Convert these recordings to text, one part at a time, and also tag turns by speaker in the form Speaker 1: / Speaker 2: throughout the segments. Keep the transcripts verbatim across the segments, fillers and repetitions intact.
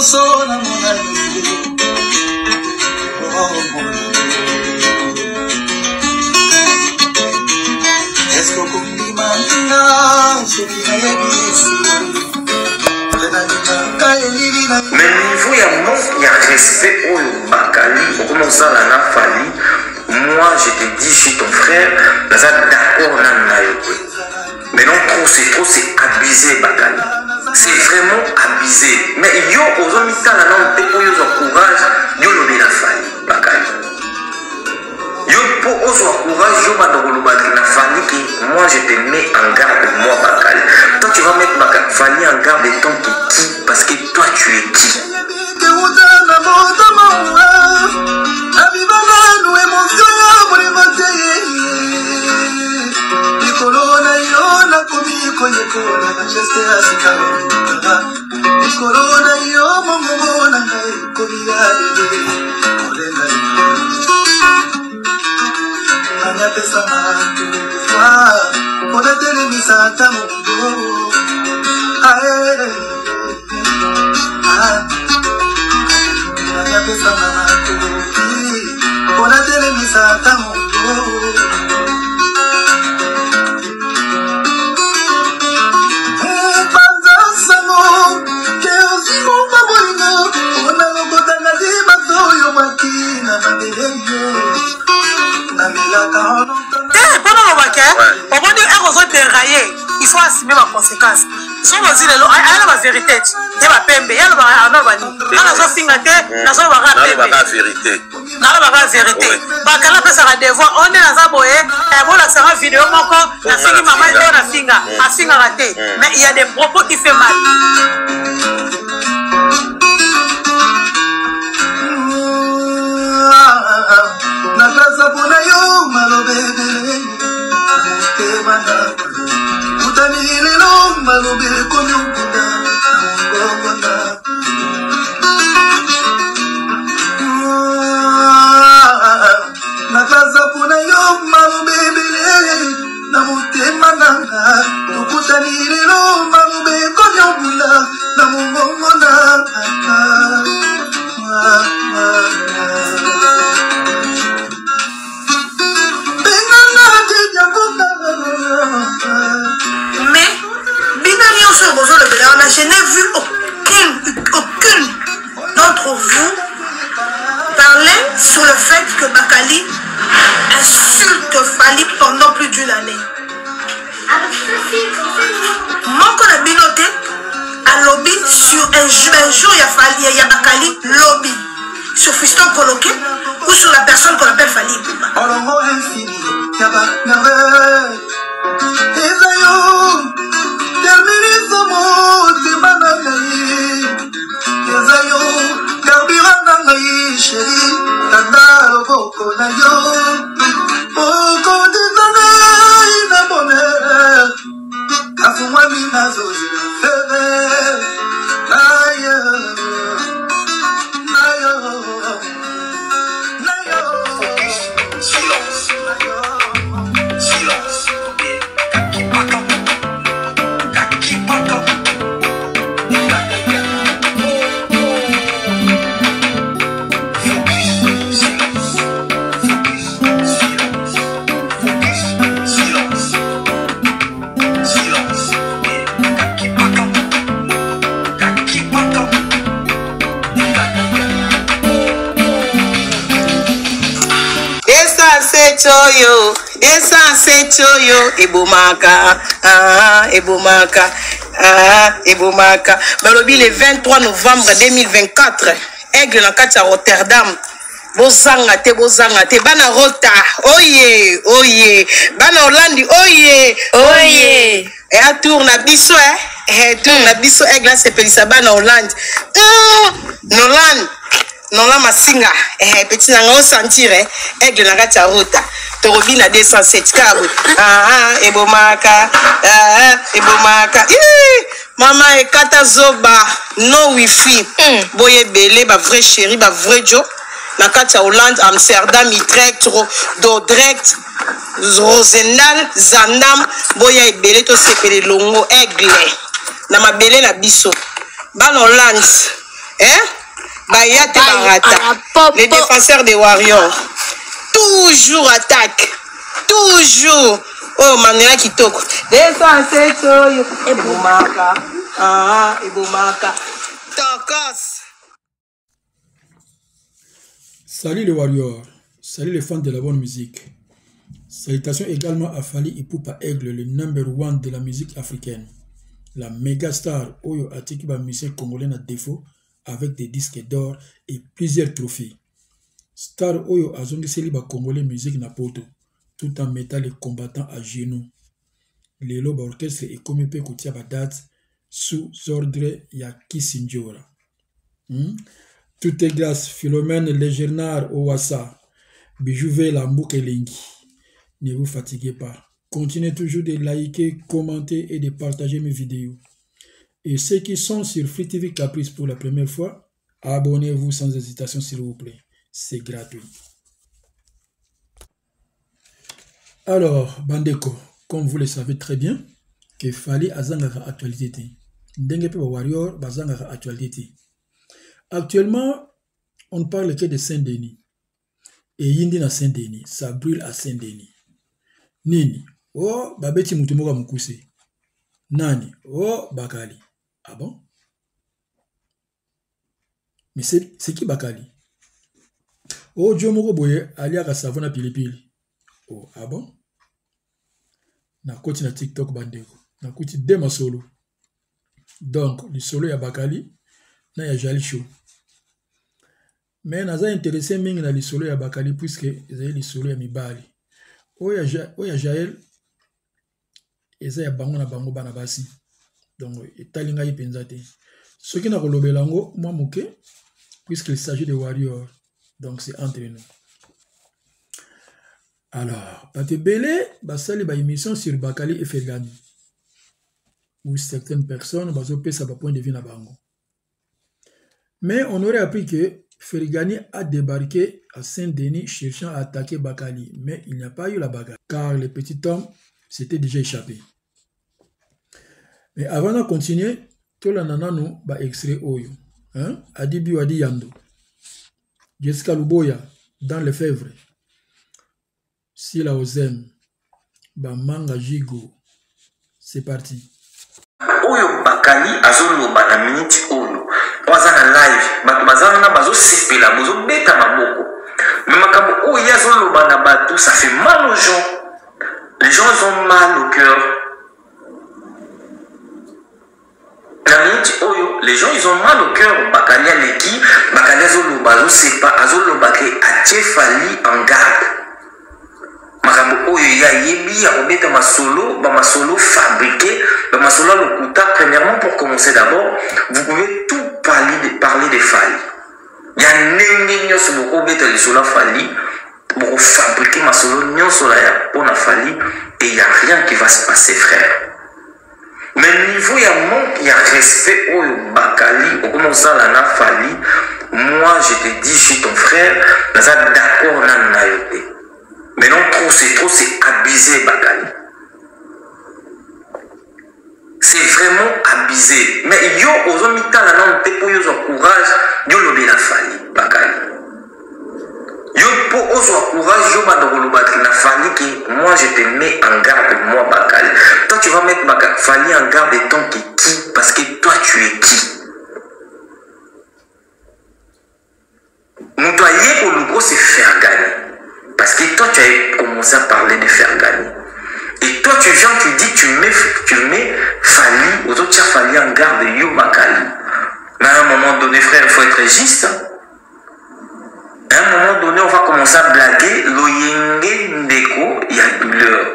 Speaker 1: liboso na monani. Est-ce que kondima na soki na yebisi?
Speaker 2: Mais niveau ya manque ya respect oyo Bakali okomisa la na Fally, moi je te dis, je suis ton frère, naza d'accord na na yo. Mais non, trop c'est trop, c'est abusé Bakali. C'est vraiment abusé. Mais yo ozomita na na mpe oyo zo courage, yo lobi na Fally Bakali. Yo po ozo courage yo ba ndolo ba na Fally qui moi je te mets en garde moi Bakali. Toi tu vas mettre Bakali Fally en garde de ton qui parce que toi tu es qui?
Speaker 3: Il faut assumer ma conséquence. Si on dit la vérité, c'est ma pembe. Il y a la vérité. Il y a la vérité. Il y a la vérité. Bakala peut ça devoir. On est dans un boé. Et bon là ça va vidéo encore. La fille maman est dans la finga. La finga raté. Mais il y a des propos qui fait mal.
Speaker 4: Je n'ai vu aucune, aucune d'entre vous parler sur le fait que Bakali insulte Fally pendant plus d'une année. Mon qu'on a binoté à lobby sur un jour, un jour il y a Fally, il y a Bakali lobby sur Fiston Coloqué ou sur la personne qu'on appelle Fally.
Speaker 5: Choyo, essence choyo, ebomaka, ah, ebomaka, ah, ebomaka. Balobi le vingt-trois novembre deux mille vingt-quatre, Aigle na kati ya Rotterdam. Bozanga te, bozanga te, bana Rota, oye, oye, bana Hollande, oye, oye. Et à tour na biso, eh, et tour na biso, Aigle na sepelisa bana Hollande. Mm, Hollande. Non la masinga eh petit nanga au sentir eh Aigle na kati ya Rota torobi na deux cent sept kabo ah ah ebomaka ah ebomaka mama e kata zoba no wifi mm. Boye belé ba vrai chéri ba vrai jo na kati ya Hollande Amsterdam Utrecht Dordrecht Rosendal Zandam boya ebele to sepele longo Aigle na mabele na biso ban Hollande Hein? Baya te barata. Les défenseurs des Warriors. Toujours attaque. Toujours. Oh, Manuela Kitoko. Défenseur Toyo. Ebumaka. Ah, Ebumaka. Tokos.
Speaker 6: Salut les Warriors. Salut les fans de la bonne musique. Salutations également à Fally Ipupa Aigle, le number one de la musique africaine. La méga star Oyo Atikiba musicien congolais à défaut avec des disques d'or et plusieurs trophées. Star Oyo Azongi Seliba congolais musique na poto, tout en mettant les combattants à genoux. Les lobes orchestre et comité Koutia Badat sous ordre Yaki Sinjora. Hmm? Tout est grâce Philomène Legernard Owassa, Bijouvé Lambouke Lengi. Ne vous fatiguez pas. Continuez toujours de liker, commenter et de partager mes vidéos. Et ceux qui sont sur Free T V Caprice pour la première fois, abonnez-vous sans hésitation s'il vous plaît. C'est gratuit. Alors, Bandeko, comme vous le savez très bien, que Fally Azangara actualité. Ndengepe Warrior Bazangara actualité. Actuellement, on ne parle que de Saint-Denis. Et Yindi na Saint-Denis, ça brûle à Saint-Denis. Nini? Oh, Babeti Mutumoga Mukuse. Nani? Oh, Bakali. Ah bon? Mais c'est qui Bakali? Oh, Djomoko Boye, Alia Savona Pilipili. Oh, ah bon? Na koti na TikTok bandeko. Na koti Dema Solo. Donc, le solo ya Bakali, na ya Jali Show. Mais naza intéressé mingi na le solo ya Bakali puisque ezali le solo ya Mibali. Oya Jaël, eza ya bango na bango bana basi. Donc, etalinga yi penzate. Ce qui n'a pas lango, moi mouke, puisqu'il s'agit de Warriors. Donc, c'est entre nous. Alors, Pate Belé, basali ba émission sur Bakali et Fergani. Où certaines personnes, baso pe sa ba point de vue na bango. Mais on aurait appris que Fergani a débarqué à Saint-Denis cherchant à attaquer Bakali, mais il n'y a pas eu la bagarre, car le petit homme s'était déjà échappé. Mais avant de continuer, tout le nanano ba extrait Oyo. Hein? Adibi Wadi Yando. Jessica Luboya, dans les Fèvres. Sila Ozem. Ba Manga Jigo. C'est parti.
Speaker 2: Oyo Bakali azolo ba na minute Oyo. Baza na live, bato baza na bazo sepela, bazo beta maboko. Mais makambo oyo azolo ba na bato, ça fait mal aux gens. Les gens ils ont mal au cœur. Na minute Oyo, les gens ils ont mal au cœur. Bakali aleki, Bakali azolo bazo sepa, azolo bake atie Fally en garde. Makambo oyo ya yebi ya kobeta masolo, ba masolo fabriqué, ba masolo lokuta. Premièrement, pour commencer d'abord, vous pouvez tout parler de, parler de Fally. Il y a n'engue nyo sur beaucoup beta le solo Fally, pour fabriquer masolo nyo sur la pour na Fally, et il n'y a rien qui va se passer, frère. Mais niveau il y a manque, il y a respect au Bakali, au comment ça la na Fally. Moi je te dis, je suis ton frère, mais ça d'accord na na yote. Mais non, trop, c'est trop, c'est abusé, Bakali. C'est vraiment abusé. Mais yo, aux hommes, la non, t'es pour yo, courage, yo, l'obé la Fally, Bakali. Yo, pour yo, courage, yo, bah, de battre la Fally, qui, moi, je te mets en garde, moi, Bakali. Toi, tu vas mettre Bakali, Fally en garde de ton qui, qui, parce que toi, tu es qui? Nous, toi, yé, pour le gros, c'est faire gagner. Parce que toi, tu as commencé à parler de faire gagner. Et toi, tu viens, tu dis, tu mets, tu mets Fally, aux autres, tu as Fally en garde, yo, Bakali. Mais à un moment donné, frère, il faut être juste. À un moment donné, on va commencer à blaguer. Loyenge Ndeko, il y a douleur.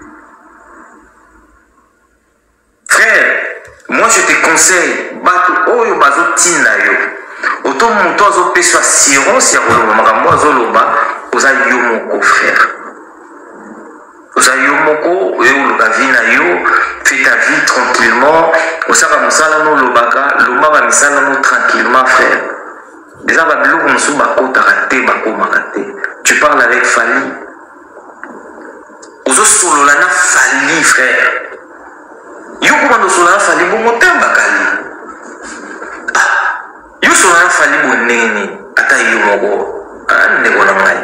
Speaker 2: Frère, moi, je te conseille, Bato, Oyo, Bazo, Tina, yo. Autant mon toit, Zo, Peso, Siron, Siron, Magambo, Zoloba. Oza yo moko frère. Oza yo moko, yo loba vie na yo, fais ta vie tranquillement. Oza ba musala no lobaka, loma ba misala no tranquillement frère. Déjà ba biloko musu ba kota raté ba koma raté. Tu parles avec Fally. Ozo solo la na Fally frère. Yo ko ba no solo na Fally bo motem Bakali. Ah. Yo sona fali boneni ata yo moko ande bona ngai.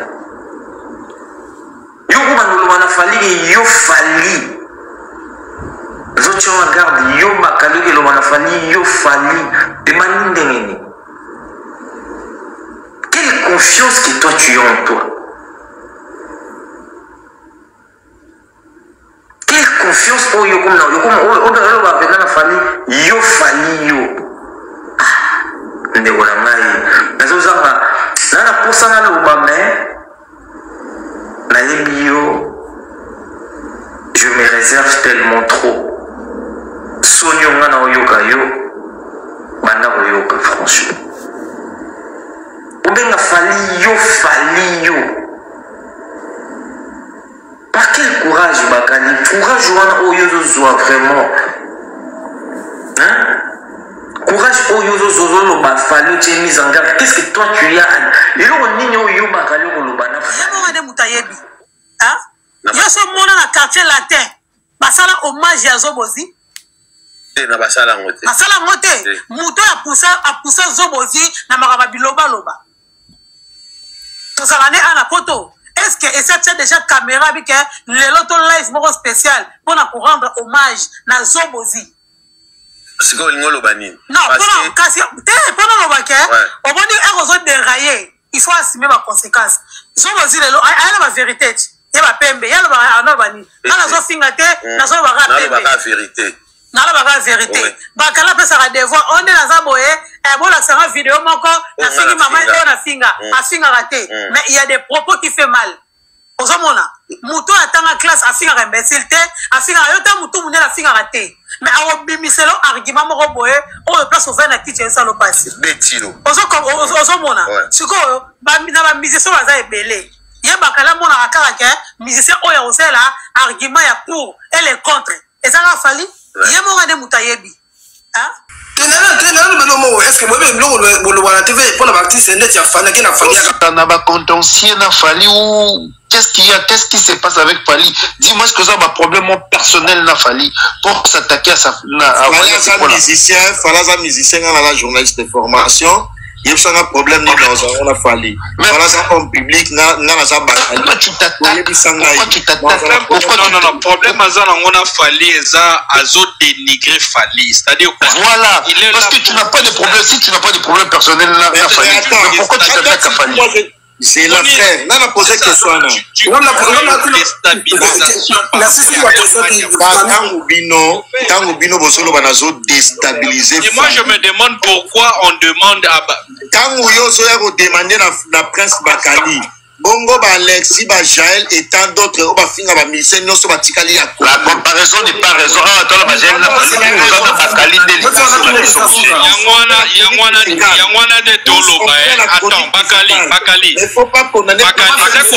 Speaker 2: Yo ko bandolo wana fali yo fali. Zocho regarde yo Bakali ke lo wana fali yo fali demande ndengeni. Quelle confiance que toi tu as en toi? Quelle confiance oh yo comme yo comme oh oh ba venir na fali yo fali yo. Nde wala mai. Nazo zanga na na posa na lo ba mais na yo je me réserve tellement trop. Sonyo nga na oyoka yo banda oyoka franchement. Obenga fali yo fali yo. Par quel courage Bakali? Courage wana oyo zozwa vraiment. Hein? Courage oyo zozwa lo ba fali tu es mise en garde. Qu'est-ce que toi tu as? Et le nini oyo Bakali lo bana.
Speaker 3: Yemo ade mutayebi. Hein? Yo so mona na quartier latin. Basala hommage ya Zobozi.
Speaker 7: Na basala ngote.
Speaker 3: Basala ngote. Muto ya poussa a poussa Zobozi na makaba biloba loba. Tosala ne ana poto. Est-ce que et c'est déjà caméra avec le loto live moko spécial pour na pour rendre hommage na Zobozi.
Speaker 7: C'est quoi ngolo banini?
Speaker 3: Non, pour kasi te pour na loba ke. On va dire erozo dérailler. Il faut assumer ma conséquence. Zobozi le a la vérité. Et va pembe. Ya loba ana bani. Na la zo fingate, na zo ba pembe.
Speaker 2: Na la vérité.
Speaker 3: Na la vérité. Bakala pesa ka devoir on est dans za boye et bon la sera vidéo moko na fingi maman et na finga a finga raté mais il y a des propos qui fait mal. Ozomona muto atanga classe a finga imbécile té a finga yota muto munye la finga raté mais a bimiselo argument moko boye on place au vingt na kitchen ça le passe.
Speaker 2: Betilo.
Speaker 3: Ozoko ozomona siko ba na ba musicien baza ebele. Ya bakala mona akara ke musicien oya osela argument ya pour et les contre. Et ça va fallu Yemo ade mutayebi. Hein?
Speaker 1: Est-ce que moi même le le T V pour la artiste net ya fana qui na fali
Speaker 8: na ba contentieux na fali ou qu'est-ce qu'il y a, qu'est-ce qui se passe avec Fali? Dis-moi, est-ce que ça a un problème personnel na Fali pour s'attaquer à sa à
Speaker 1: Fali musicien, Fali musicien dans la journaliste de formation. Il y a un problème dans la Fali. Voilà ça en public na na ça
Speaker 8: pourquoi tu t'attaques? Pourquoi tu t'attaques?
Speaker 7: Pourquoi non non non problème azana on a Fali eza azo dénigrer Fali, c'est-à-dire quoi?
Speaker 8: Voilà, parce que tu n'as pas de problème, si tu n'as pas de problème personnel na Fali, pourquoi tu t'attaques à Fali?
Speaker 1: C'est la frère. On a posé question. On a posé déstabilisation.
Speaker 7: Et moi je me demande pourquoi on demande à
Speaker 1: Tango Yozo demander la prince Bakali. Bongo ba Alexis ba Jaël et tant d'autres au ba finga ba mission non so ba tikali ya.
Speaker 8: La comparaison n'est pas raison. Ah toi ba Jaël na Bakali de
Speaker 7: Yangwana Yangwana Yangwana de Dolo ba attends Bakali Bakali.
Speaker 1: Il faut pas condamner
Speaker 7: Bakali c'est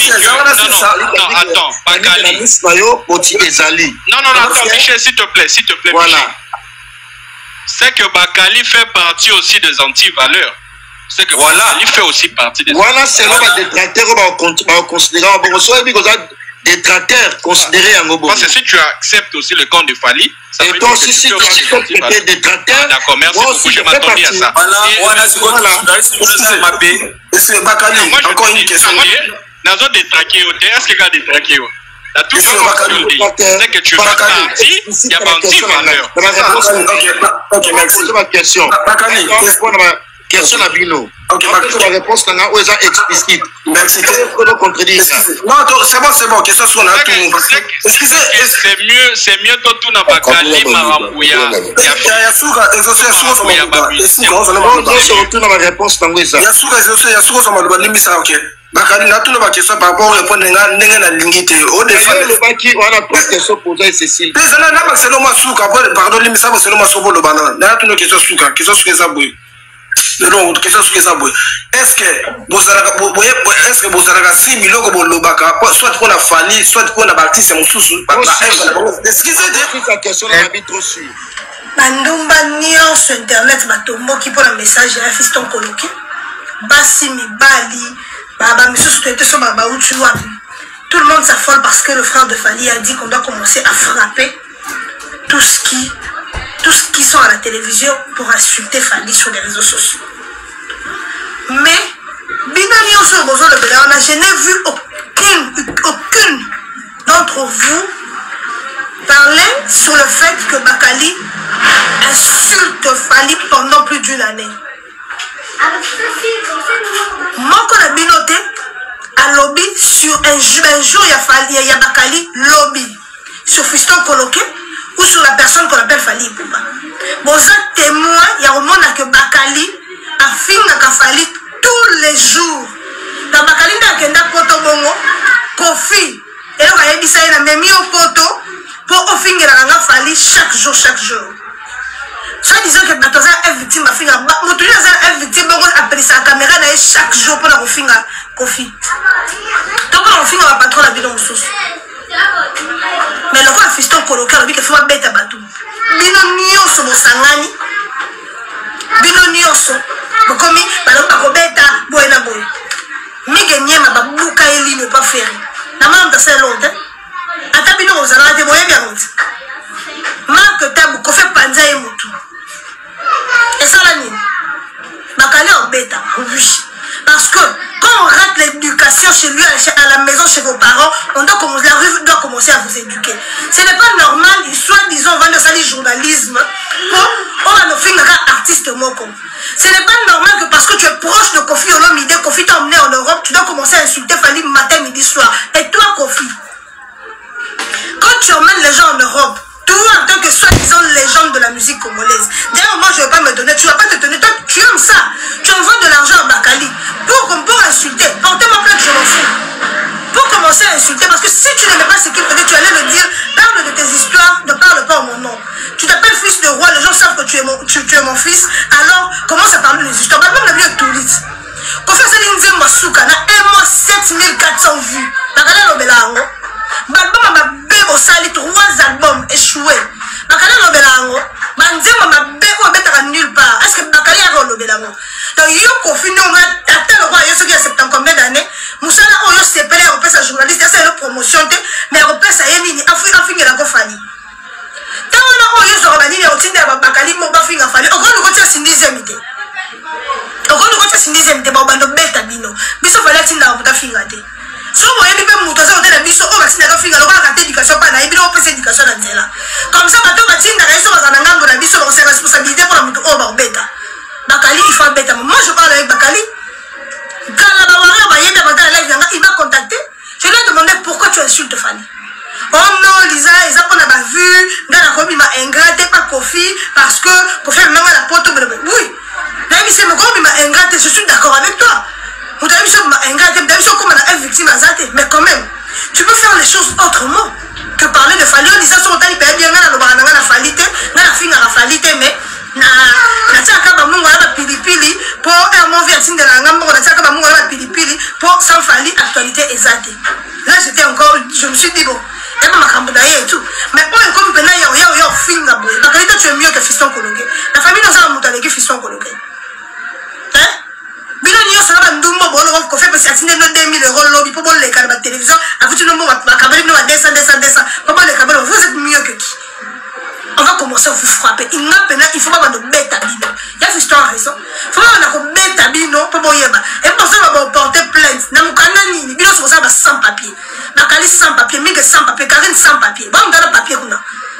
Speaker 7: non attends Bakali. Non non attends Michel s'il te plaît s'il te plaît.
Speaker 1: Voilà.
Speaker 7: C'est que Bakali fait partie aussi des anti-valeurs. C'est que voilà, il fait aussi partie des.
Speaker 1: Voilà, c'est là des détracteurs on va considérer bon soit bien des détracteurs considérés en Gobo.
Speaker 7: Parce que si tu acceptes aussi le camp de Fali, ça
Speaker 1: et toi aussi si tu acceptes des détracteurs.
Speaker 7: D'accord, merci beaucoup, je m'attendais à ça.
Speaker 1: Voilà, voilà, c'est Bakali. Encore une question.
Speaker 7: Nazo détraqué est-ce que tu as détraqué? La tout c'est que tu vas partir, il y a pas anti-valeur.
Speaker 1: Ok, merci. C'est ma question. Bakali, question à Bino. Ok, la réponse qu'on a, est explicite. Merci. Non, c'est bon, c'est bon. Question sur la tout. Excusez.
Speaker 7: C'est mieux, c'est mieux que tout n'a pas calé Marambouya.
Speaker 1: Il y a Souka, exaucé, il y a Souka, il y a Souka, la réponse dans ça. Il y a Souka, exaucé, il y a Souka, on va limiter ça, ok. Bakali, na tout le question par rapport au répondre à la lingité. Au défend. Le baki, on a trois questions posées, Cécile. Mais ça n'a pas seulement Souka, pardon, limiter ça, seulement Souka, le banane. N'a tout le question Souka, question sur les abouis. Non, question sur les abouis. Est-ce que vous avez, est-ce que vous avez six millions de lobaka, soit pour la famille, soit pour la bâtie, c'est mon sous-sous. Excusez-moi. La question n'a pas trop su.
Speaker 4: Bandumba nion sur internet, batombo qui pour le message, un fiston coloqué. Bassi mi bali, baba mi sous tout sur baba ou tu vois. Tout le monde s'affole parce que le frère de Fali a dit qu'on doit commencer à frapper tout ce qui tous qui sont à la télévision pour insulter Fali sur les réseaux sociaux. Mais, je n'ai vu aucune, aucune d'entre vous parler sur le fait que Bakali insulte Fali pendant plus d'une année. Mon collègue a lobby sur un jour, un jour il y a Fali, il y a Bakali lobby sur Fiston Coloqué ou sur la personne qu'on appelle Fali Poupa. Bon, ça témoin, il y a au monde que Bakali a fini à Fali tous les jours. Dans Bakali n'a qu'un poto bongo, Kofi, et on a dit ça, il a même mis au poto pour au finir à Fali chaque jour, chaque jour. Soit disant que Batoza est victime, ma fille, mon tour est victime, on appelle sa caméra chaque jour pour la refinir à Kofi. Donc on finit à patron la vie dans le sous. Mais le roi fiston coloqué, il faut bête à bateau. Bino nyoso mosangani. Bino nyoso. Bokomi, balo ba kobeta boena boy. Mi gagné ma babuka eli ne pas faire. Na mam ta c'est longtemps. Ata bino ozala de boye bien monte. Marque tabu ko fait panza e mutu. Et ça la ni. Bakali en bêta. Parce que quand on rate l'éducation chez lui, à la maison, chez vos parents, on doit commencer, la rue doit commencer à vous éduquer. Ce n'est pas normal, soit disons, on va nous faire du journalisme, pour on va nous faire un artiste moko. Ce n'est pas normal que parce que tu es proche de Kofi Olomide, Kofi t'a emmené en Europe, tu dois commencer à insulter Fali matin, midi, soir. Et toi, Kofi, quand tu emmènes les gens en Europe, toi en tant que soi-disant légende de la musique congolaise, d'ailleurs moi je ne vais pas me donner, tu ne vas pas te donner, toi tu aimes ça, tu envoies de l'argent à Bakali pour, pour insulter, portez-moi plainte, je m'en fous, pour commencer à insulter, parce que si tu n'aimais pas ce qu'il faisait, tu allais le dire, parle de tes histoires, ne parle pas en mon nom, tu t'appelles fils de roi, les gens savent que tu es mon, tu, tu es mon fils, alors commence à parler des histoires, maintenant on a vu le touriste, quand fait ça, il dit Masuka, na un mois sept mille quatre cents vues, Bakali Lobelango, Balbom m'a bébo sali trois albums échoués. Bakali Lobelango, Banzema m'a bébo bêta nulle part. Est-ce que Bakali a Lobelango? Donc, yo Kofi, on a atteint le roi, yo ce qui a septembre combien d'années? Moussala, oh yo s'est pelé, on peut sa journaliste, c'est une promotion, mais on peut sa yémini, afin, afin, il a Kofani. Tant on a oh yo sur Robani, on tient à Bakali, mon bafing a fallu. Encore nous retient une dixième idée. Encore nous retient une dixième idée, bon, bando bêta bino. Biso fallait tinda, on peut fingater. Si vous voyez que vous avez des bisous, on va se faire une éducation, pas une éducation. Comme ça, vous avez une responsabilité pour la bêta. Bakali, il faut bêta. Moi, je parle avec Bakali. Quand il m'a contacté, je lui ai demandé pourquoi tu insultes Fali. Oh non, Lisa, ils ont vu, il m'a ingraté par Kofi, parce que Kofi a même la porte. Oui, il m'a ingraté, je suis d'accord avec toi. Vous avez vu ça, comme on a une victime azate, mais quand même, tu peux faire les choses autrement que parler de Fali. On dit ça, on dit bien, on a la falité, on a la fille à la falité, mais na na tchaka ba mungu na pilipili pour un mauvais signe de la ngambo, na tchaka ba mungu na pilipili pour sans Fali actualité ezate. Là, j'étais encore, je me suis dit bon, et pas ma cambodaye et tout, mais pour un comme pena ya ya ya fille na boy, la qualité tu es mieux que fiston coloqué. La famille nous a monté avec fiston coloqué. Hein? Bino niyo sala bandumbo bolo ko fait parce que no deux mille euros lobby pour les câbles de télévision avec une nombre de câbles no deux cents deux cents deux cents pour les câbles vous êtes mieux que qui. On va commencer à vous frapper. Il n'a pas il faut pas de bêta bino. Il y a une raison. Faut pas on a bêta bino pour boyeba. Et pour ça on va porter plainte. Na mukana ni bino so ça va sans papier. Bakali sans papier, Miguel sans papier, Karine sans papier. Ba on donne papier kuna.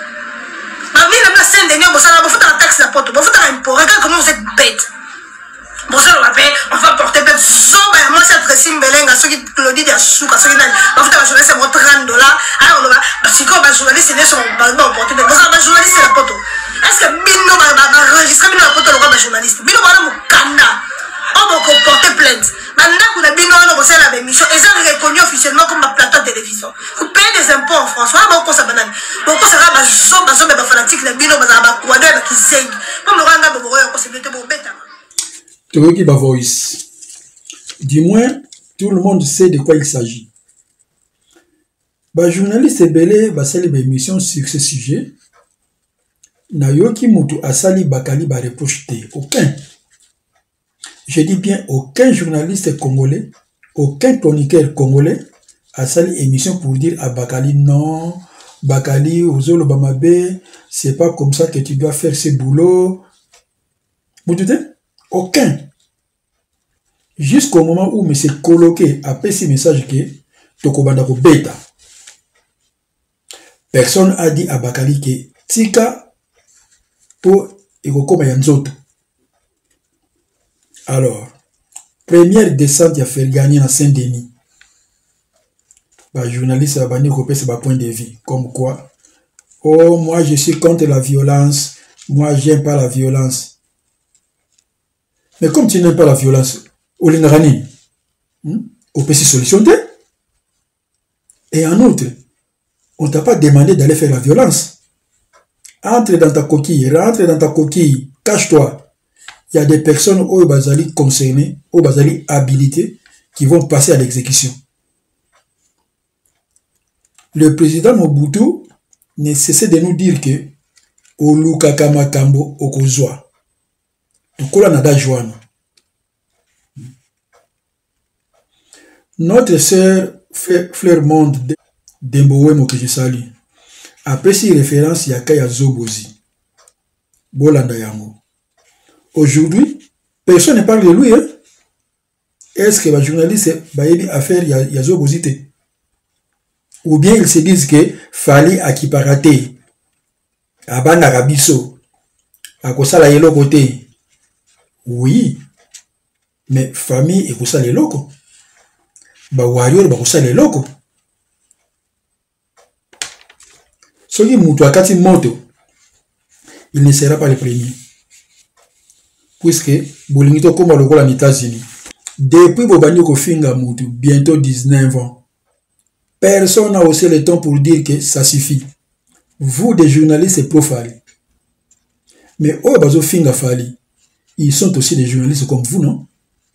Speaker 4: Ba mi na scène dernière bo ça va faut la taxe la porte. Bo faut ta impôt. Regarde comment vous êtes bête. Bon, ça, on va porter peut-être zoba. Moi, c'est très simple. Ceux qui Claudie de Souka, ceux qui n'ont pas fait la journaliste, c'est trente dollars. Alors, on va, parce que les journalistes, c'est son balbon porté. Mais bon, ça, les journalistes, c'est la poteau. Est-ce que Bino va enregistrer Bino la poteau, le roi des journalistes? Bino va nous canna. On va porter plainte. Maintenant, qu'on a Bino, on va faire la émission. Et ça, reconnu officiellement comme un plateau de télévision. Vous payez des impôts en France. On va ça banane. Donc, ça va, zoba, zoba, fanatique, les Bino, va avoir quoi d'autre qui saigne. Comme le roi, on va avoir possibilité pour bête.
Speaker 6: Toyoki ba voice. Du moins, tout le monde sait de quoi il s'agit. Ba journaliste belé ba sali ba émission sur ce sujet. Nayoki mutu asali Bakali ba reproche te. Aucun. Je dis bien aucun journaliste congolais, aucun chroniqueur congolais a sali émission pour dire à Bakali non, Bakali, Ozolo Bamabe, c'est pas comme ça que tu dois faire ce boulot. Vous dites, aucun. Jusqu'au moment où me s'est coloqué après ce message que Tokobandako bêta. Personne a dit à Bakali que Tika pour Ekokoma Yanzoto. Alors, première descente, il a fait gagner à Saint-Denis. Bah, journaliste a banni copier c'est point de vue. Comme quoi, oh, moi je suis contre la violence, moi j'aime pas la violence. Mais comme tu n'aimes pas la violence, au Lingarani, on peut s'y solutionner. Et en outre, on t'a pas demandé d'aller faire la violence. Entre dans ta coquille, rentre dans ta coquille, cache-toi. Il y a des personnes au Bazali concernées, au Bazali habilitées, qui vont passer à l'exécution. Le président Mobutu ne cessait de nous dire que Oluka Kamakambo Okozwa. Tukola nada joana. Notre sœur Fleur Monde Dembowe Mokejesali. Après ces références, il y a Kaya Zobozi. Bolanda Yango. Aujourd'hui, personne ne parle de lui. Hein? Est-ce que les journalistes ont affaire à Zobozi? Ou bien ils se disent que Fali Akiparate, Abana Rabiso, Akosala Yelo côté. Oui, mais famille Ekosa les locaux. Ba warrior Bakosa les locaux. Ce qui moutou akati moto, il ne sera pas le premier. Puisque Bolingito comme le rôle en États-Unis. Depuis Bobani Kofinga moutou, bientôt dix-neuf ans. Personne n'a aussi le temps pour dire que ça suffit. Vous, des journalistes, c'est pro-Fali. Mais oh, Bazo Finga Fali, ils sont aussi des journalistes comme vous, non?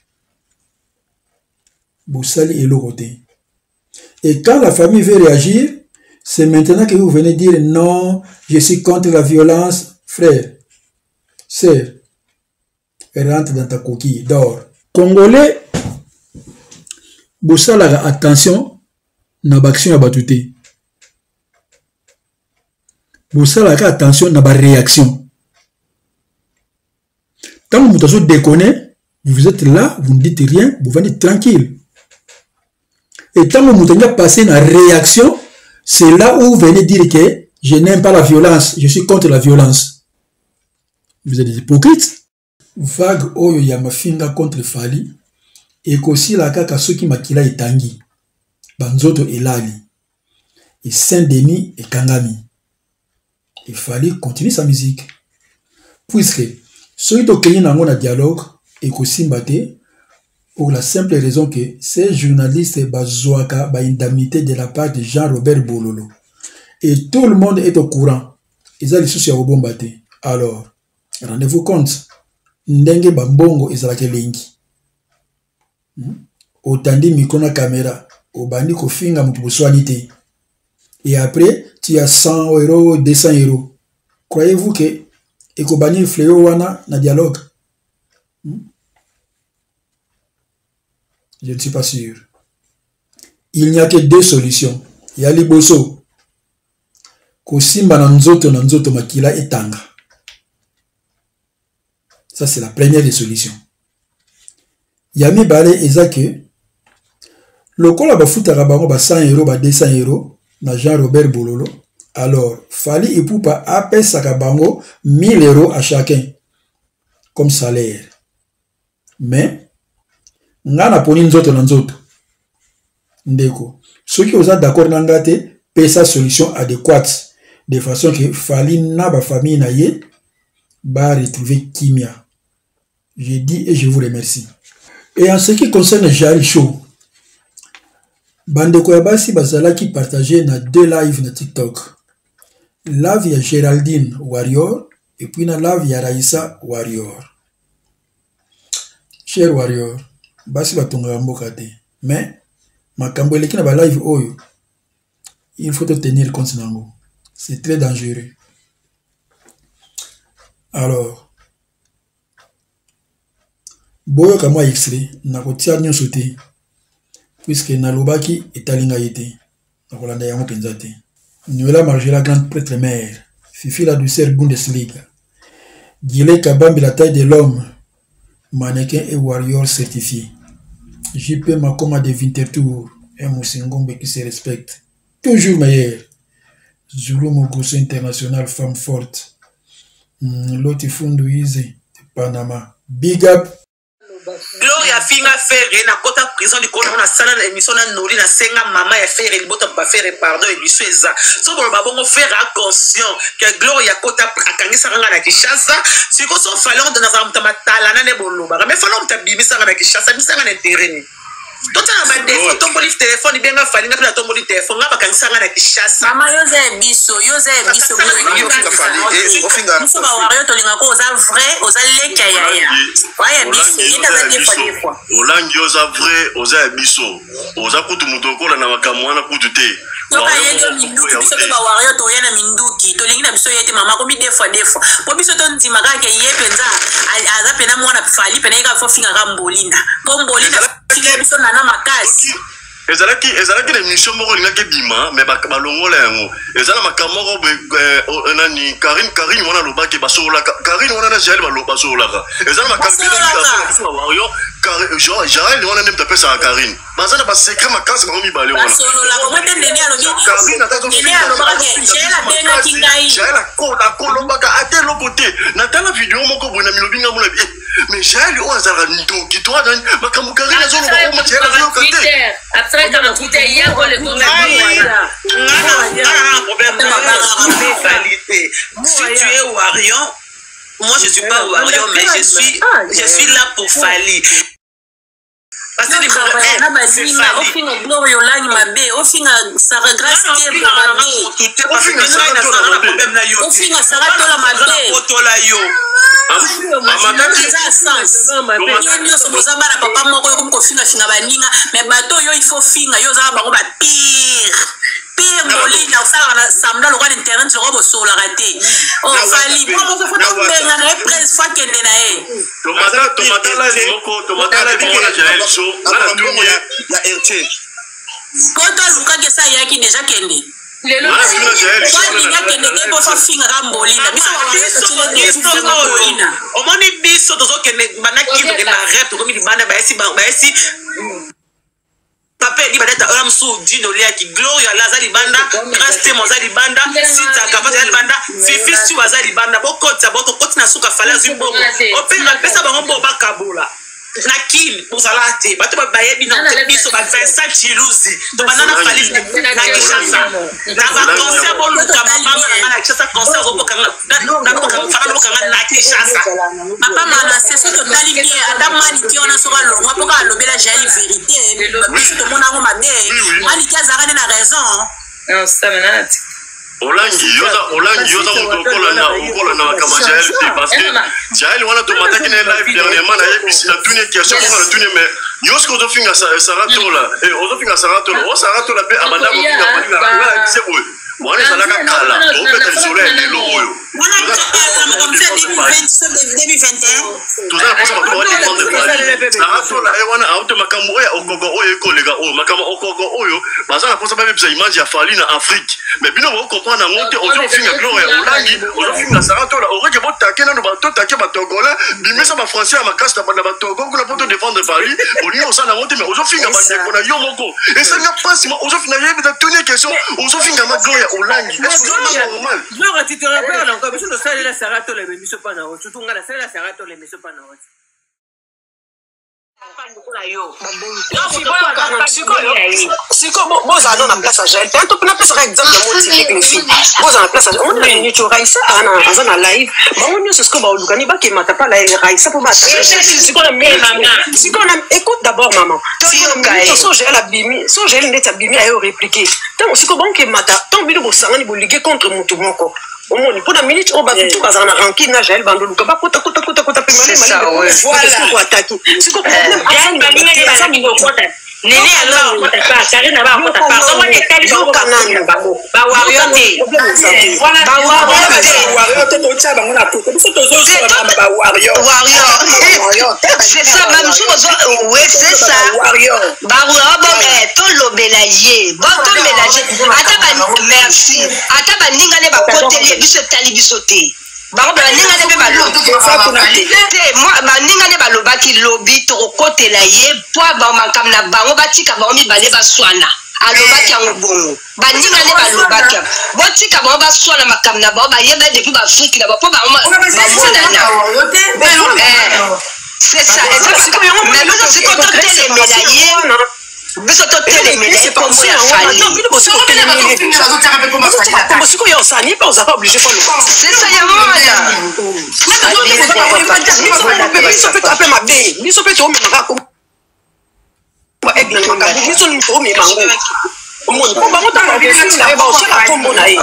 Speaker 6: Boussali et Loroté. Et quand la famille veut réagir, c'est maintenant que vous venez dire non, je suis contre la violence. Frère, sœur, rentre dans ta coquille, dors. Congolais, Boussali, attention. Na action ya batute. Bosala ka attention na ba réaction. Tant que vous déconnez, vous êtes là, vous ne dites rien, vous venez tranquille. Et tant que vous avez passé na réaction, c'est là où vous venez dire que je n'aime pas la violence, je suis contre la violence. Vous êtes des hypocrites. Vague oyo ya mafinga contre Fali et qu'aussi la kaka soki makila etangi. Banzoto Elali et Saint-Denis et Kangami. Il fallait continuer sa musique. Puisque ceux qui ont un dialogue et qui ont pour la simple raison que ces journalistes ont une indemnité de la part de Jean-Robert Bololo. Et tout le monde est au courant. Ils ont les soucis à bombarder. Alors, rendez-vous compte. Ndenge Bambongo est à la Kelengi. Autant de micro caméra. Au bandi kofinga mutubusuanité. Et après, tu as cent euros, deux cents euros. Croyez-vous que ekobani fléau wana na dialogue? Hmm? Je ne suis pas sûr. Il n'y a que deux solutions. Il y a liboso. Kosimba na nzoto na nzoto makila etanga. Ça c'est la première des solutions. Yami bale ezake lokola bafutaka bango ba cent euros ba deux cents euros na Jean-Robert Bololo. Alors, Fali Ipupa apesaka bango mille euros à chacun comme salaire. Mais ngana poni nzoto na nzoto. Ndeko. Ceux qui sont d'accord n'angate paye sa solution adéquate de façon que Fali na ba famille na ye ba retrouver Kimia. Je dis et je vous remercie. Et en ce qui concerne Jari Show, Bandeko Yabasi Bazala qui partageait na deux lives na TikTok. Live ya Géraldine Warrior et puis na live ya Raïssa Warrior. Cher Warrior, basi batonga mboka te. Mais makambo eleki na ba live oyo, il faut te tenir compte nango. C'est très dangereux. Alors, boyo kama extrait na kotia nyonso te puisque na lobaki etalinga yete na kolanda yango penza te. Nuela Margela, grande prêtre mère. Fifi la douceur Bundesliga. Guillet Kabambi, la taille de l'homme. Mannequin et warrior certifié. J P Makoma de Winterthur. Un Moussingombe qui se respecte. Toujours meilleur. Zulu Mogoso international, femme forte. L'autre Fundu Ize de Panama. Big up.
Speaker 5: Gloria finga faire na kota prison di kona na sala na émission na noli na senga mama ya faire il bota ba faire pardon et biso eza so bo ba bongo faire conscient que Gloria kota akangisa nga na Kishasa siko so fallait on dans un tamatala na ne boloba mais fallait on tabimisa nga na Kishasa bisanga na terrain Tota na ba defo tomboli téléphone benga fali nga na tomboli téléphone nga bakangisa nga na Kishasa
Speaker 3: mama yoze biso yoze biso
Speaker 1: yo finga fali eh ofinga
Speaker 3: biso ba wario to linga ko oza vrai oza leka ya ya waya biso yinda za defo defo
Speaker 9: olangi oza vrai oza biso oza kutu mutokola na makamwana kutu te
Speaker 3: toka yendo minduki biso to ba wario to yana minduki to lingi na biso yete mama ko mi defo defo po biso to ndima ka ke yepenza aza pena mwana fali pena ka fo finga ka mbolinda ko mbolinda finga biso na na makasi
Speaker 9: ezalaki ezalaki na mission moko lingaki bima mais balongola yango ezala makamoko nani Karine Karine wana lobaki basola Karine wana na Jael basola ezala makamoko wario Jean Jael wana nem tapesa Karine bazana ba secret makasi ba mi bale wana
Speaker 3: basola ko mete ndeni alobi
Speaker 9: Karine atazo
Speaker 3: ndeni alobi Jael abenga kingai
Speaker 9: Jael akola kolobaka ate lokote na tala video moko bona milobinga mona mais Jael o azala ndoki to adani makambo Karine zo loba ko Jael zo kate
Speaker 3: après dans le côté il y a le
Speaker 5: si tu es Warion, moi je suis pas Warion, mais je suis, je suis là pour Fali. Parce que c'est Fali.
Speaker 3: mais bateau yo il faut finga yo za ba ko ba pire pire molina ça na samla lo kwa internet lo ko sola raté oh Fali bon on faut pas benga na presse fois kende na e
Speaker 9: tomata tomata la moko tomata la moko na Jael so na dunia
Speaker 1: ya R T
Speaker 3: kota luka ke sa yaki déjà kende lelo kwa kende ke po fa finga ka molina biso ba molina
Speaker 5: omoni biso tozo kende banaki de la rep to komi bana ba esi ba esi papa di badata oram su dino lia ki Gloria la zali banda Grace Mozali banda Sita Kavata zali banda Fifi su azali banda bokota boko koti na suka fala zimbo openda pesa ba ngombo bakabola na kin uzalate bato ba bayebi na biso ba Vincent Chiluzi to banana Fali na Kishasa na ba concert bo luka mama na Kishasa concert go boka na na boka fana boka na Kishasa
Speaker 3: papa mana c'est ce que tali bien adamani ki ona soka lo ngwa boka lobela jali vérité biso to mona ngo mabe mali ki azakane na raison
Speaker 5: non ça menate
Speaker 9: Olangi yoza Olangi yoza mutokola na ukola na kama Jael parce que Jael wana to mataki na live dernièrement na yebisi na tune question ko na tune mais yosko to finga saratola et ozo finga saratola o saratola pe abanda ko finga palinga na bise boy wana zalaka kala o pe te soleil de l'eau
Speaker 3: wana kala comme ça deux mille vingt et un
Speaker 9: tout ça pour ça ko dépendre de saratola e wana auto makambo ya okogo oyo kolega o makambo okogo oyo bazana pour ça ba bisa image ya Fali na Afrique mais bino vous comprenez monter ozo finga Gloria Olangi ozo finga saratola o reke botake na ba totake ba togola bimisa ba français ya makasta ba ba togo kuna poto défendre Fali oni on sana monter mais ozo finga ba ndeko na yo moko et ça n'a pas si ozo finga yebi da tune question ozo finga ma Gloria Olangi est-ce que c'est normal
Speaker 5: Gloria tu te rappelles encore biso ça la saratola mais biso pas na o surtout ngala ça la saratola mais biso pas na o
Speaker 10: siko bozala na place ya Jael pe to pena pesa exemple ya motivike les filles bozala na place ya on a une Raissa ana aza na live bango nyonso siko baolukani bakemata pa la Raissa po siko na siko na écoute d'abord maman so Jael abimi so Jael ndeti abimi ayo répliquer ntango siko bankemata ntango bino bosangani bolige contre motu moko omoni mpona minute oyo bato bazala na rankine na Jael bandoluka bakota kota kota kota pe malemaliko ataki siko problème
Speaker 3: Nene alors Karina ba kota pa on est tali ko kanana ba ba wario te voilà ba wario te
Speaker 10: to tsa ba ngona ko so to zo ba wario
Speaker 3: c'est ça même chose ouais c'est ça
Speaker 10: wario
Speaker 3: ba wario bon to lobelaye bon to mélanger ata ba
Speaker 11: merci ata baninga ne bakoteli biso etali biso te bango baninga ne mpe baninga ne balobaki lobi tokokotela ye po bamakambo na bango batika bango mibale baswana alobaki yango bongo baninga ne balobaki botika bango baswana makambo na bango bayeba depuis bafriki na bango mpo bango bamonana c'est ça mais biso siko totelemela ye biso totelemela ye kombo ya fali
Speaker 10: siko yo osani mpe ozaka oblige koloba
Speaker 11: c'est ça ya mwana
Speaker 10: biso mpe toape mabe biso mpe toomemaka biso toomema ngo omoni mpo bango ntango bakofini na ye baosala kombo na ye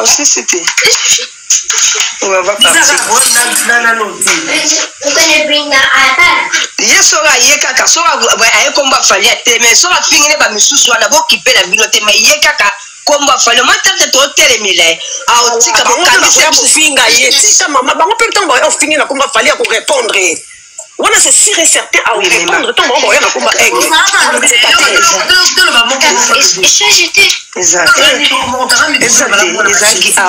Speaker 11: on va partir. Ye sora ye kaka sora aye komba fali ate mais sora fingine ba misusu wana bo kipela bilote mais ye kaka komba fali mo tante to telemile a otika bo kanisa
Speaker 10: finga ye tika mama bango pe temps ba fingina komba fali ko répondre. On a c'est sûr et certain à répondre tant bon ya na komba aigle.
Speaker 11: Exact. Exact.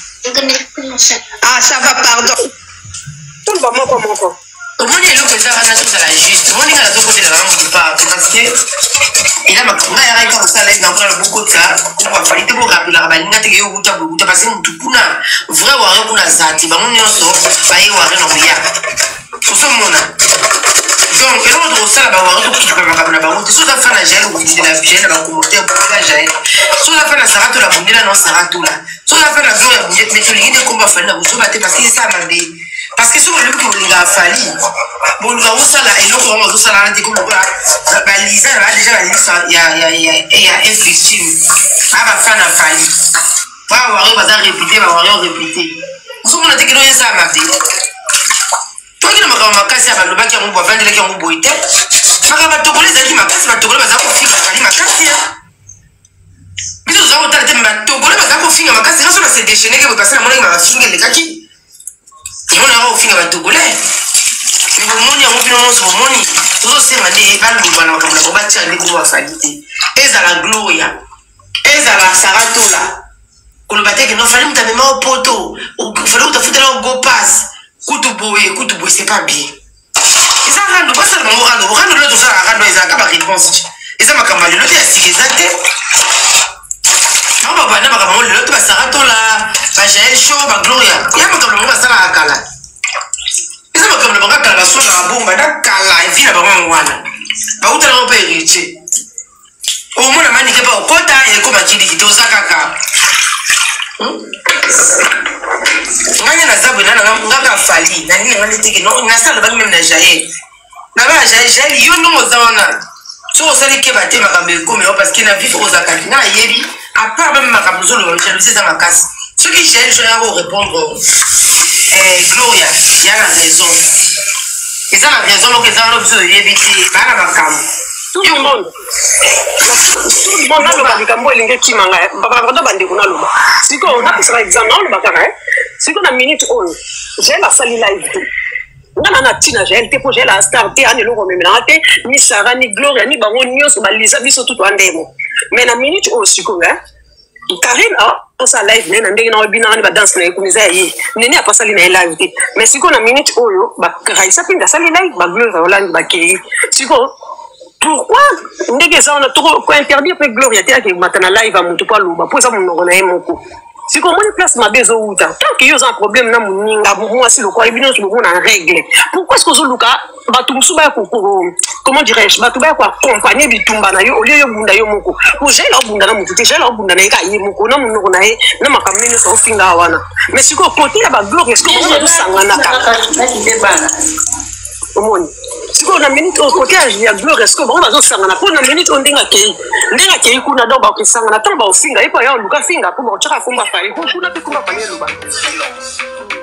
Speaker 11: Ah, ça va, pardon.
Speaker 10: Tout le monde, comment on
Speaker 12: Comment est-ce que ça va la juste? Comment est-ce que ça va pas parce que il a ma on a arrêté comme ça là dans beaucoup de ça on va faire tout rapide la balinga te yo buta buta parce que mutu kuna vrai wa kuna zati ba munyo so ba yi wa no ya so mona donc et l'autre ça ba wa ko ki ba ba ba mutu so da fana jelo ko di la vienne ba ko monter pour la jelo so da fana sarato la bundela non sarato la so da fana zo ya budget mais to lingine ko ba fana ko so ba te parce que ça m'a dit parce que souvent le coup il a fallu bon nous avons ça là et nous on va tout ça là comme quoi bah Lisa là déjà la liste il y a il y a il y a il y a un film ah va faire la fallu va avoir va répéter va avoir répéter nous sommes on a dit que nous ça m'a dit toi qui ne m'as pas cassé à le bac qui on va vendre qui on boiter faka ba tokole za ki makasi ba tokole ba za ko fika kali makasi biso za ko tala ba tokole ba za ko fika makasi ça va se déchaîner que passer la monnaie va finir les kaki on a au fin à Togolais. Mais au monde, on peut nous au monde. Tout ça, c'est des balles de balles comme la bâtir les gros affalités. Et à la gloria. Et à la saratola. Qu'on le battait que nous fallait me mettre au poteau. Il fallait que tu fasses un go pass. Coutou boé, coutou boé, c'est pas bien. Et ça, on ne peut pas ça, on va rendre. On va rendre tout ça à rendre les accords réponse. Et ça m'a camarade, le dit à six exact. Non, bah, bah, non, bah, bah, l'autre, bah, saratola. Bah, j'ai le show, bah, gloria. Il y a pas comme le ça la kala. Et ça, comme le bras kala, soit la bombe, bah, kala, et puis la bombe, voilà. Bah, où t'as un peu hérité. Au moins, la manique pas au quota et comme tu dis, tu as kaka. Nganya na zabu na na ngaka fali na nini ngani tiki no na sala ba même na jaye na ba jaye jaye yo no mozana so sali ke ba te makambe ko me parce que na vivre aux akati na yebi à part même makambe zo le jalousie ça makasi ce qui jaye je vais répondre eh Gloria il y a la raison et ça la raison donc ça on besoin yebi ti ba na makambe
Speaker 10: tout le monde tout le monde na loba likambo elinge kimanga baba baba bande kuna loba siko on a par exemple on loba kaka siko na minute on j'ai la salle live ngana na tina j'ai te projet la star te ane loko memela te ni Sarah ni Gloria ni bango nyonso ba lisa biso tout andemo mais na minute on siko hein Karine a ça live nena ndenge na obina ni ba dance na ekumiza yi nene apa sali na live te mais siko na minute oyo ba Raisa pinda sali live ba Gloria Holland ba ke siko pourquoi ndenge ça on a trop quoi interdire pe Gloria te ke matana live a mutu pa luba pour ça mon ngona e moko si comme on place ma bezo uta tant que yo un problème na muninga moi si le quoi ebino so on en règle pourquoi est-ce que zoluka batumsu ba ko comment dirais-je batuba ko accompagner bitumba na yo au lieu yo bunda yo moko pour j'ai la bunda na mutu te j'ai la bunda na ka yi moko na munoko na e na makamene so finga wana mais si ko côté ya ba Gloria est-ce que on va sangana ka omoni siko na minute au côté ya Gloria est-ce que bon bazo sangana pour na minute on dinga kei ndinga kei kuna do ba ko sangana tamba ofinga ipo ya luka finga ko ba chaka kumba fali ko kuna pe kumba fali luba